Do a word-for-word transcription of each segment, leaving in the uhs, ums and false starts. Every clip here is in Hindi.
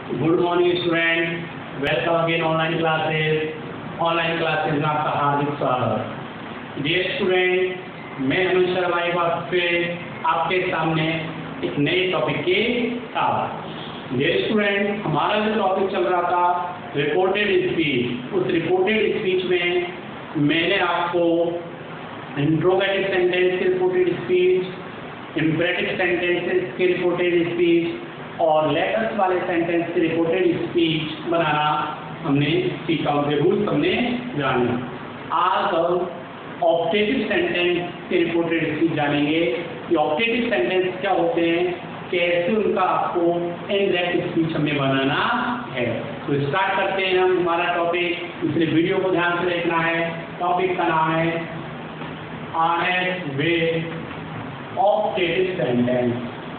Good morning student, welcome again online classes. Online classes में आपका हार्दिक स्वागत। डियर स्टूडेंट, मैं अनुज शर्मा एक बार फिर आपके सामने एक नए टॉपिक के साथ। डियर स्टूडेंट, हमारा जो टॉपिक चल रहा था रिपोर्टेड स्पीच, उस रिपोर्टेड स्पीच में मैंने आपको इंट्रोगेटिव सेंटेंस के रिपोर्टेड स्पीच, इम्परेटिव सेंटेंसेस के रिपोर्टेड स्पीच और लेटर्स वाले सेंटेंस की रिपोर्टेड स्पीच बनाना हमने सीखा, उनके रूल्स हमने जाने। आज हम ऑप्टेटिव सेंटेंस के रिपोर्टेड स्पीच जानेंगे कि ऑप्टेटिव सेंटेंस क्या होते हैं, कैसे उनका आपको इनडायरेक्ट स्पीच हमें बनाना है। तो स्टार्ट करते हैं हम हमारा टॉपिक। इसलिए वीडियो को ध्यान से देखना है। टॉपिक का नाम है honest way optative sentence.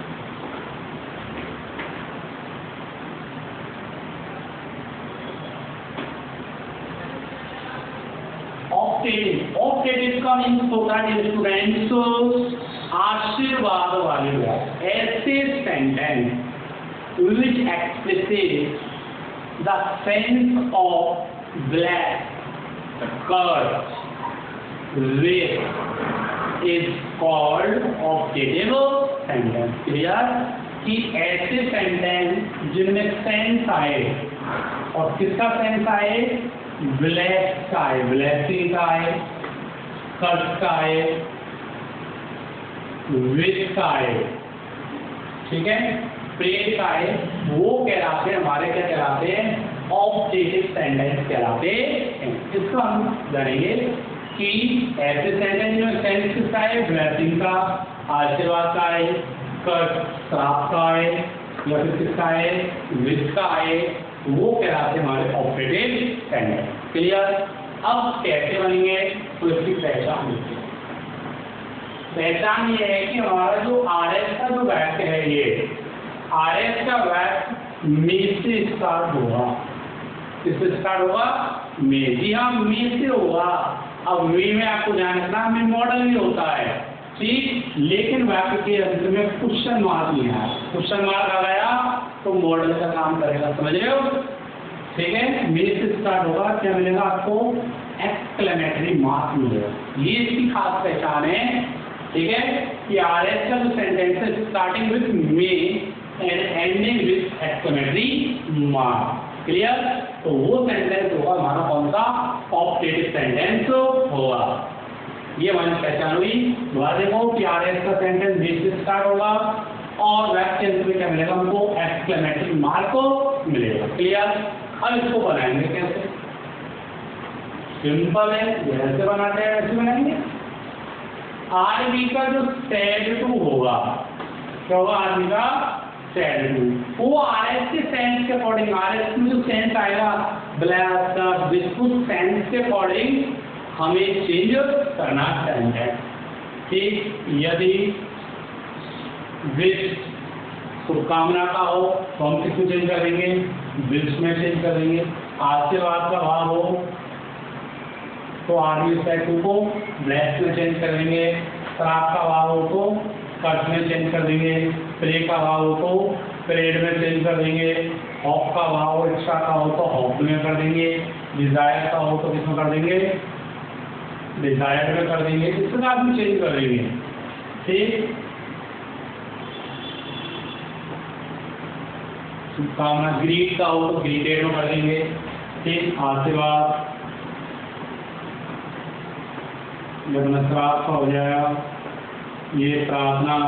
Optative optative का मीन्स होता है स्टूडेंट्स आशीर्वाद वाले वर्ड, ऐसे sentence which expresses the sense of bless, curse, wish is called optative sentence। Clear कि ऐसे सेंटेंस जिनमें सेंस आए, और किसका सेंस आए, ब्लेस का आए, ब्लेसिंग का आए, कर्स का आए, विश का आए, ठीक है, प्रेयर का आए, वो कहलाते हैं हमारे क्या कहलाते हैं, ऑप्टेटिव सेंटेंस कहलाते हैं। इसको हम जानेंगे कि ऐसे सेंटेंस में सेंस किसका है, ब्लेसिंग का, आशीर्वाद का है, कर्स श्राप का है, या फिर किसका है, विश का है, वो कहलाते हैं हमारे ऑप्टेटिव सेंटेंस। क्लियर। अब कैसे बनेंगे तो इसकी पहचान होती है। पहचान ये है कि हमारा जो आर एस का जो वाक्य है, ये आर एस का वाक्य मे से स्टार्ट होगा। किससे स्टार्ट होगा, मे। जी हाँ, मे से होगा। अब मे में आपको ध्यान रखना, मे मॉडल भी होता है, ठीक, लेकिन वाक्य के अंत में क्वेश्चन मार्क नहीं आया। क्वेश्चन मार्क आ गया तो मॉडल का काम करेगा, समझ रहे हो, ठीक है। मे से स्टार्ट होगा, क्या मिलेगा आपको, एक्सक्लेमेटरी मार्क मिलेगा। ये इसकी खास पहचान है, ठीक है, कि आर एस का जो सेंटेंस है starting with may and ending with exclamatory mark. Clear. तो वो सेंटेंस होगा हमारा कौन सा, ऑप्टेटिव सेंटेंस होगा। ये हमारी पहचान हुई। दोबारा देखो कि आर एस का सेंटेंस मे से स्टार्ट होगा और वाक्य में क्या मिलेगा हमको, एक्सक्लेमेटरी मार्क मिलेगा। क्लियर। अब इसको बनाएंगे कैसे, सिंपल है, जैसे बनाते हैं वैसे बनाएंगे। आरबी का जो सेड टू होगा, क्या होगा, आरबी का सेड टू, वो आरएस के सेंस के अकॉर्डिंग, आरएस में जो सेंस आएगा ब्लैक का, बिल्कुल सेंस के अकॉर्डिंग हमें चेंज करना चाहिए, ठीक। यदि विश शुभकामना का हो तो हम किसमें चेंज कर देंगे, विश में चेंज कर देंगे। आशीर्वाद का भाव हो तो आरबी सेड टू को ब्लेस में चेंज कर देंगे। श्राप का भाव हो तो कर्स में चेंज कर देंगे। प्रे का भाव हो तो प्रेड में चेंज कर देंगे। होप का भाव हो, इच्छा का हो तो होप में कर देंगे। डिजायर का हो तो किसमें कर देंगे, डिजायर में कर देंगे। इस प्रकार में चेंज कर देंगे, ठीक। शुभकामना, ग्रीड का हो तो ग्रीडेड में कर देंगे, ठीक। आशीर्वाद, जब नसरात का हो जाएगा, ये प्रार्थना,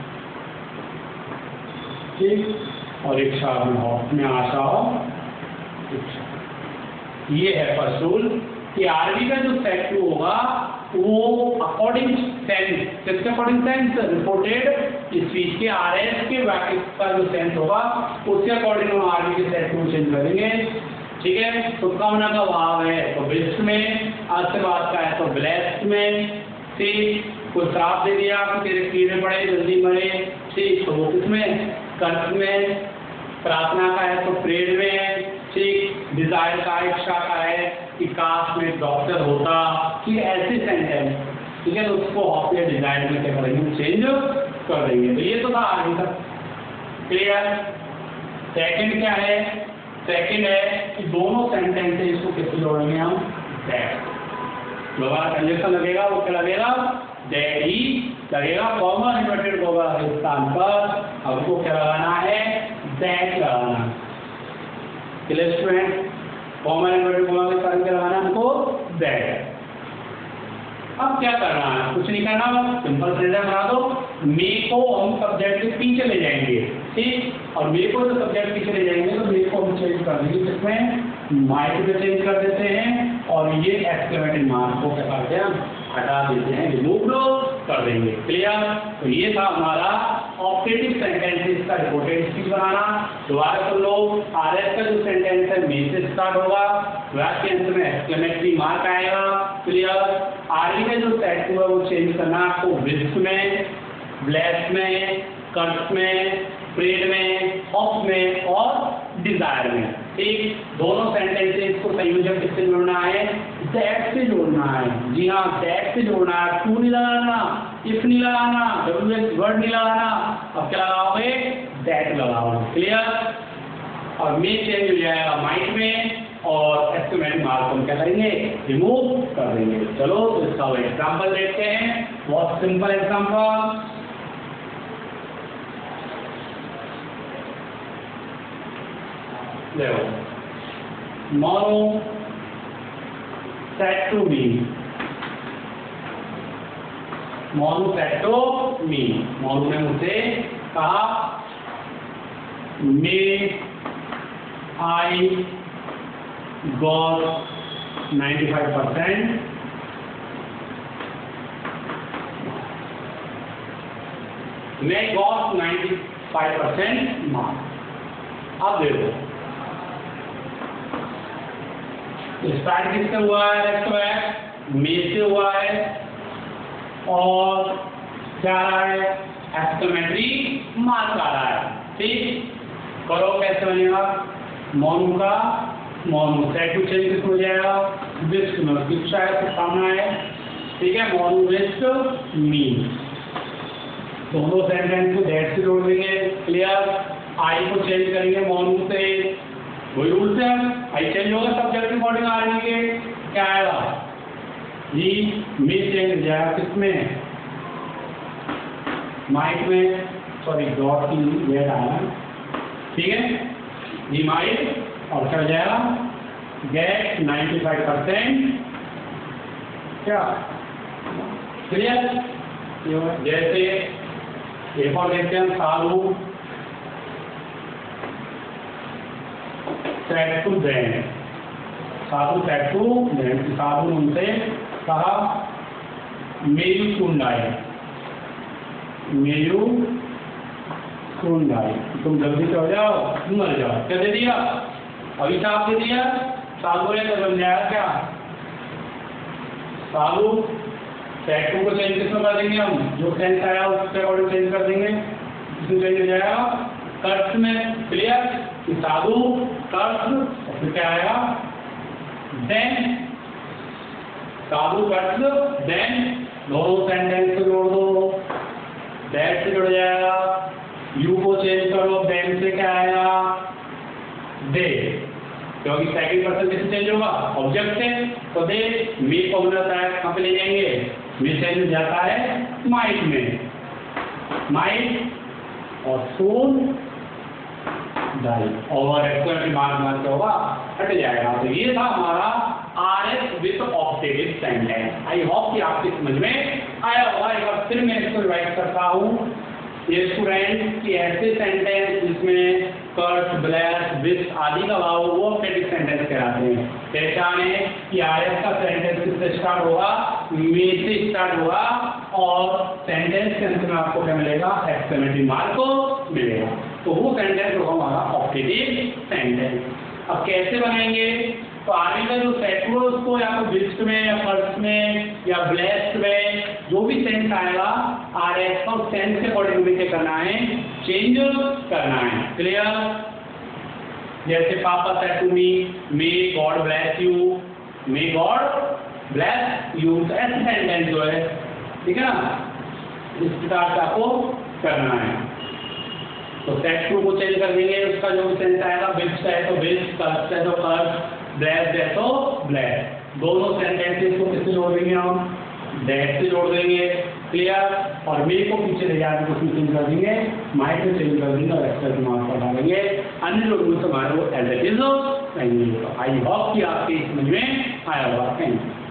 ठीक। और इच्छा में हो, में आशा हो, इच्छा। ये है फर्स्ट रूल कि आरबी का जो सेट टू होगा वो अकॉर्डिंग सेंस, किसके अकॉर्डिंग सेंस, रिपोर्टेड स्पीच के आरएस के वाक्य का जो सेंस होगा उसके अकॉर्डिंग हम आरबी के सेट टू चेंज करेंगे, ठीक है। शुभकामना का भाव है तो विश में, आशीर्वाद का है तो ब्लेस्ड में, ठीक। कोई श्राप दे दिया कि तेरे कीड़े पड़े जल्दी मरे, ठीक, तो वो किसमें, कर्स में। प्रार्थना का है तो प्रेयर में, ठीक। डिजायर का, इच्छा का है कि काश में डॉक्टर होता, कि ऐसे सेंटेंस, ठीक है, तो उसको अपने डिजायर में क्या करेंगे, चेंज कर देंगे। तो ये तो था आगे तक, क्लियर। सेकंड क्या है, सेकंड है कि दोनों सेंटेंसेस को किससे जोड़ेंगे हम, दैट। दोबारा कंजक्शन लगेगा, वो क्या लगेगा, दैट ही लगेगा, कॉमा इन्वर्टेड कॉमा के स्थान पर हमको क्या लगाना है, दैट लगाना। Clear student, comma inverted comma के स्थान पर लगाना हमको दैट। अब क्या करना है, कुछ नहीं करना, सिंपल सेंटेंस बना दो। मे को हम सब्जेक्ट के पीछे ले जाएंगे, ठीक, और मे को जो सब्जेक्ट पीछे ले जाएंगे तो मे को हम चेंज कर देंगे, किसमें, माइक पे चेंज कर देते हैं, और ये एक्सक्लेमेटिव मार्क को क्या करते हैं, हटा देते हैं, रिमूव कर देंगे। क्लियर, तो ये था हमारा ऑब्जेक्टिव सेंटेंसेस का रिपोर्टेड स्पीच बनाना। दोबारा सुन लो, आरएस का जो सेंटेंस है मे से स्टार्ट होगा, वर्ब के अंत में एक्सक्लेमेटरी मार्क आएगा। क्लियर, आरई का जो सेट हुआ वो चेंज करना आपको विथ में, ब्लेस में, कट में, प्रेड में, ऑफ में और डिजायर में, ठीक। दोनों सेंटेंसेस को संयोजक किससे जोड़ना है, दैट से जोड़ना है। जी हाँ, दैट से जोड़ना है, टू नहीं लगाना, इफ नहीं लगाना, डब्ल्यूएच वर्ड नहीं लगाना, अब क्या लगाओगे, दैट लगाओगे। क्लियर, और मे चेंज हो जाएगा माइट में, और एक्सक्लेमेटिव मार्क हम क्या करेंगे, रिमूव कर देंगे। चलो तो इसका एग्जाम्पल देखते हैं, बहुत सिंपल एग्जाम्पल। देखो, Monu said to me, Monu said to me, Monu ने मुझसे कहा, may I got ninety five percent, मैं got ninety five percent marks. अब देखो, स्टार्ट किससे हुआ है, तो है मे से हुआ है, और क्या आ रहा है, एक्सक्लेमेटरी मार्क आ रहा है, ठीक। करो, कैसे बनेगा, मोनू का मोनू सेड टू चेंज किस हो जाएगा, विथ में, किस शायद सामना है, ठीक है, मोनू विथ मी, दोनों सेंटेंस को दैट से जोड़ देंगे। क्लियर, आई को चेंज करेंगे मोनू से, वही रूल से आई चेंज होगा, सब्जेक्ट की बॉडी में आ रही है, क्या आएगा जी, मी चेंज हो जाएगा किसमें, माइक में, सॉरी डॉट की वेट आया, ठीक है जी, माइक, और क्या हो जाएगा, गेट नाइन्टी फाइव परसेंट, क्या क्लियर। जैसे एक और देखते हैं, सालू said to then, sadhu said to then, साधु ने उनसे कहा, may you soon die, may you soon die, तुम जल्दी से हो जाओ, तुम मर जाओ। क्या दे दिया, अभिशाप दे दिया, साधु ने तो समझाया क्या, साधु सेड टू को चेंज किसमें कर देंगे हम, जो सेंस आया उसके अकॉर्डिंग चेंज कर देंगे, इसमें चेंज हो जाएगा कर्स में। क्लियर, साधु कर्स, और फिर क्या आएगा, देन, साधु कर्स देन, दोनों सेंटेंस को जोड़ दो, दैट से जुड़ जाएगा, यू को चेंज करो, देन से क्या आएगा, दे, क्योंकि सेकंड पर्सन किससे चेंज होगा, ऑब्जेक्ट से, तो दे, मी को बनाता है, कहाँ पे ले जाएंगे, मी चेंज हो जाता है माइट में, माइट, और सून डाई, और एक्सक्लेमेटरी मार्क मार के होगा, हट जाएगा। तो ये था हमारा R S with objective sentence. I hope कि आपकी समझ में आया होगा। एक बार फिर मैं इसको रिवाइज करता हूँ, ये स्टूडेंट की ऐसे सेंटेंस जिसमें कर्ट, ब्लैस, विथ आदि का भाव, वो ऑब्जेक्टिव सेंटेंस कहलाते हैं। पहचाने कि आर एस का सेंटेंस किससे स्टार्ट होगा, मे से स्टार्ट होगा, और सेंटेंस के अंत में आपको क्या मिलेगा, एक्सक्लेमेटरी मार्क को मिलेगा। तो वो सेंटेंस होगा हमारा ऑब्जेक्टिव सेंटेंस। अब कैसे बनाएंगे, तो आगे का जो सेट हुआ उसको या तो विथ में या फर्स्ट में या ब्लेस्ड में, जो भी सेंस आएगा आर एस का, सेंस के अकॉर्डिंग में क्या करना है, चेंज करना है। क्लियर, जैसे papa said to me, may God bless you, may God bless you, ऐसे सेंटेंस जो है, ठीक है ना, इस प्रकार से आपको करना है। तो सेट टू को चेंज कर देंगे, उसका जो सेंस आएगा विच है तो विच, कर्व है तो कर्व, ब्लेस्ड है तो ब्लेस्ड। दोनों सेंटेंसेस को किससे जोड़ देंगे हम? दैट से जोड़ देंगे। क्लियर? और मे को पीछे ले जाकर कुछ चेंज कर देंगे, माइट में चेंज कर देंगे और एक्सेस मार्क हटा देंगे। अन्य लोग हमारे वो एज इट इज रहेंगे। आई होप कि आपके समझ में आया होगा। Thank you.